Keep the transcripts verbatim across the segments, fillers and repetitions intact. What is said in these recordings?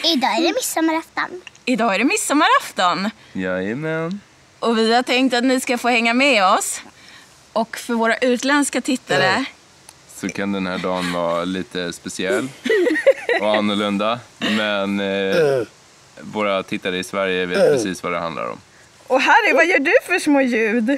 Idag är det midsommarafton. Idag är det midsommarafton. Jajamän. Och vi har tänkt att ni ska få hänga med oss. Och för våra utländska tittare så kan den här dagen vara lite speciell och annorlunda. Men eh, våra tittare i Sverige vet precis vad det handlar om. Och Harry, vad gör du för små ljud?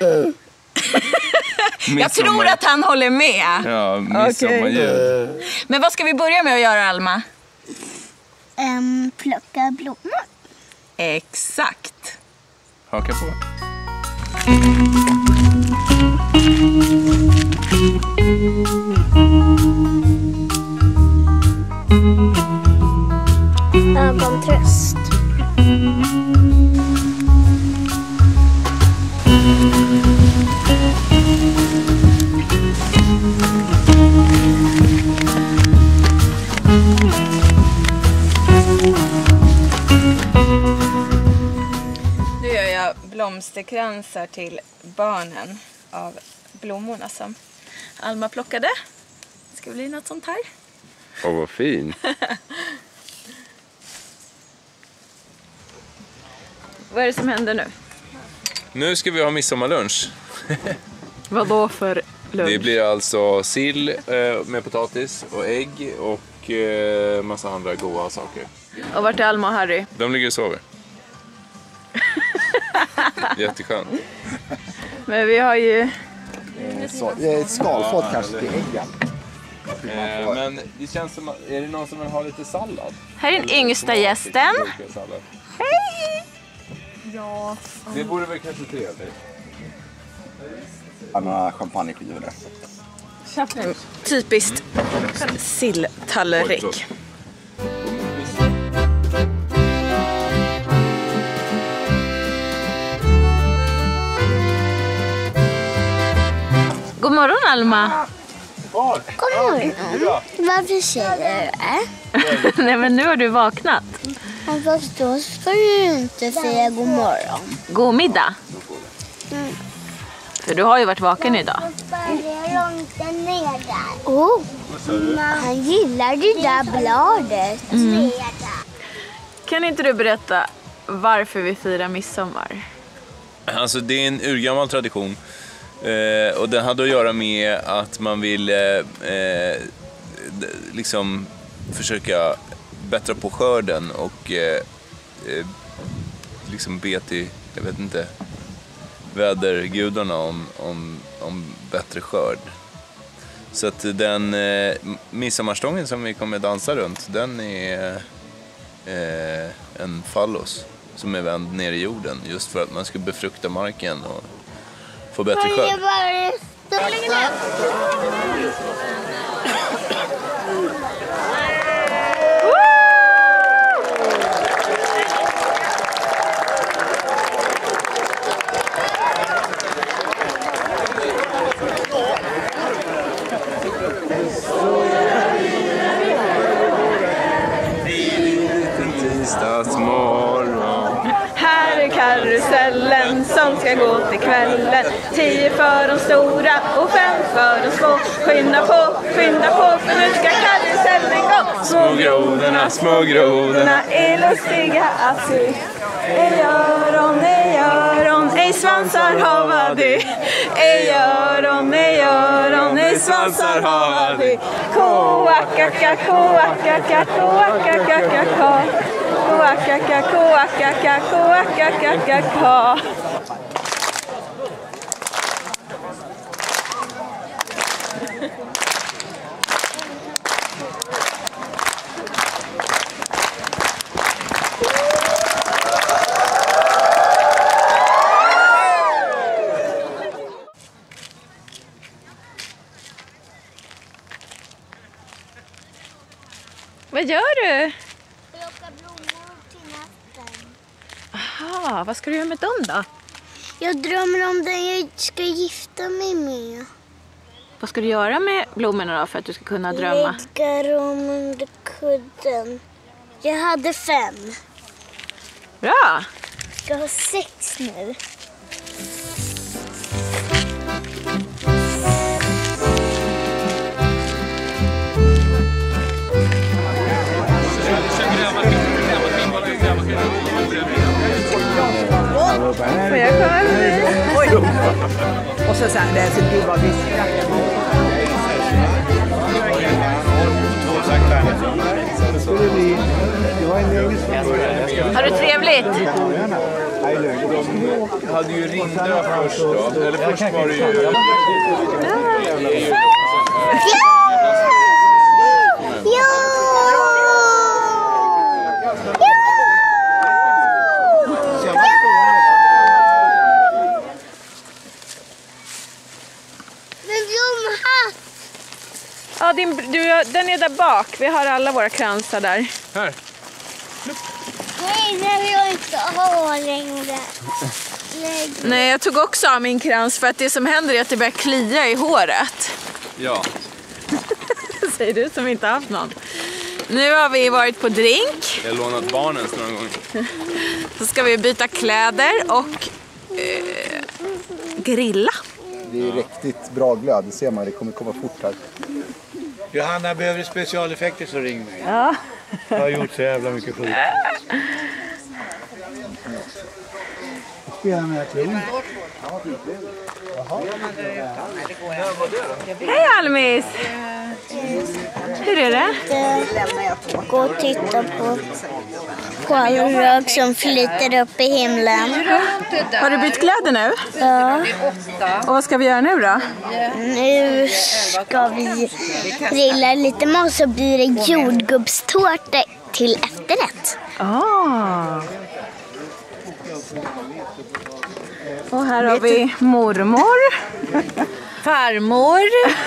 Jag tror att han håller med. Ja, midsommarljud. Okay. Men vad ska vi börja med att göra, Alma? Um, plocka blommor. Exakt. Haka på. Ögontröst. Nu gör jag blomsterkransar till barnen av blommorna som Alma plockade. Det ska bli något sånt här. Åh, vad fin. Vad är det som händer nu? Nu ska vi ha midsommarlunch. Vad då för lunch? Det blir alltså sill eh, med potatis och ägg och eh, massa andra goda saker. Och vart är Alma och Harry? De ligger och sover. Jätteskönt. Men vi har ju... Ett skalfat kanske till äggen. Eh, men det känns som att, är det någon som vill ha lite sallad? Här är den yngsta gästen. Hej! Ja. Det borde väl kanske trevligt. Ja, några champagneskivor där. Typiskt silltallrik. God morgon, Alma. God morgon. Varför säger du det? Nej, men nu har du vaknat. Fast då ska du inte säga god morgon. God middag. Mm. För du har ju varit vaken idag. Oh, han gillar det där bladet. Mm. Kan inte du berätta varför vi firar midsommar? Alltså det är en urgammal tradition. Eh, och det hade att göra med att man vill eh, eh, liksom försöka bättra på skörden och eh, eh, liksom be till, jag vet inte, vädergudarna om, om, om bättre skörd. Så att den eh, midsommarstången som vi kommer dansa runt, den är eh, en fallos som är vänd ner i jorden just för att man ska befrukta marken och få bättre skörd. Här är karusellen som ska gå till kvällen. Tio för de stora och fem för de små. Skynda på, skynda på, för nu ska karusellen gå. Små grodorna, små grodorna är lustiga att se. Ej öron, ej öron, ej svansar hava de. Ej öron, ej öron, ej svansar hava de. Koakaka, koakaka, koakaka, koakaka. Koakaka, koakaka, koakaka, koakaka. Vad gör du? Plocka blommor till natten. Aha, vad ska du göra med dem då? Jag drömmer om den jag ska gifta mig med. Vad ska du göra med blommorna då för att du ska kunna drömma? Lägga dem under kudden. Jag hade fem. Bra! Jag ska ha sex nu. Får jag själv? Oj. Och så sen det så gud vad vi Har du trevligt? Jag hade ju Rindra först då. Eller först var det ju... Ja, din, du, den är där bak. Vi har alla våra kransar där. Här. Nej, det vill jag inte ha längre. Nej, jag tog också av min krans för att det som händer är att det börjar klia i håret. Ja. Säger du som inte haft någon. Nu har vi varit på drink. Jag har lånat barnens några gånger. Så ska vi byta kläder och eh, grilla. Det är riktigt bra glöd, det ser man. Det kommer komma fort här. Johanna, behöver specialeffekter så ring mig. Ja. Jag har gjort så jävla mycket skit. Spela med klon. Hej Almis! Hur är det? Gå och titta på, på all rök som flyter upp i himlen. Har du bytt kläder nu? Ja. Och vad ska vi göra nu då? Nu ska vi grilla lite mat så blir det jordgubbstårta till efterrätt. Ah. Och här har vi mormor. Farmor.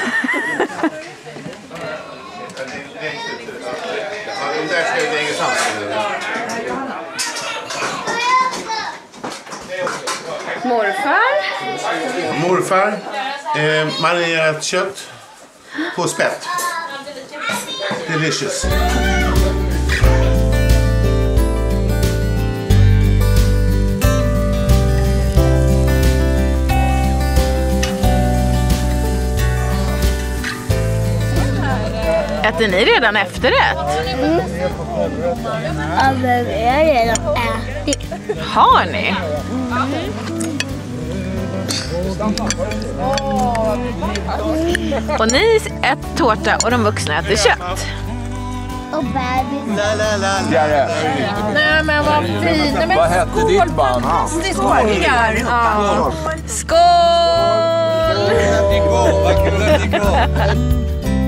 Morfar. Morfar. Eh, marinerat kött på spett. Delicious. Äter ni redan efterrätt? Mm. Ja, men vi har redan ätit. Har ni? Och ni äter tårta och de vuxna äter kött. Och bebis. Jerry, Nej men vad fint. Nej, men vad hette ditt band? skål! Ja. Skål! Vad kul att ni kom.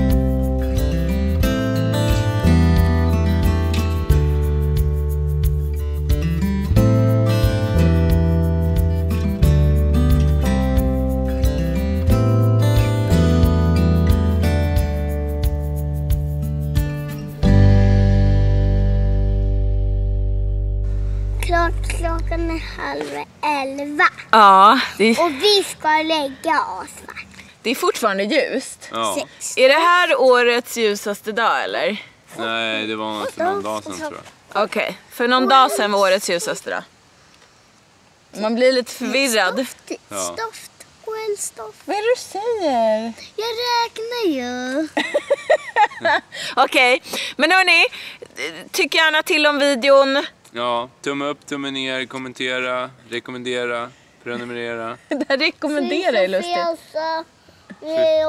Klockan är halv elva. Ja, det, Och vi ska lägga oss. det är fortfarande ljust. Ja. Sex. Är det här årets ljusaste dag eller? Nej, det var för någon dag sedan tror jag. Okej, okay. För någon dag sedan var årets ljusaste dag. Man blir lite förvirrad. Stoft, Ja. stoft och eldstoft. Vad är det du säger? Jag räknar ju. Okej, okay. Men hörni, tyck gärna till om videon. Ja, tumme upp, tumme ner, kommentera, rekommendera, prenumerera, Det rekommenderar är lustigt.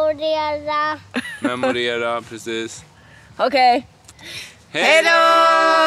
Memorera. memorera, precis. Okej. Hej Hej då!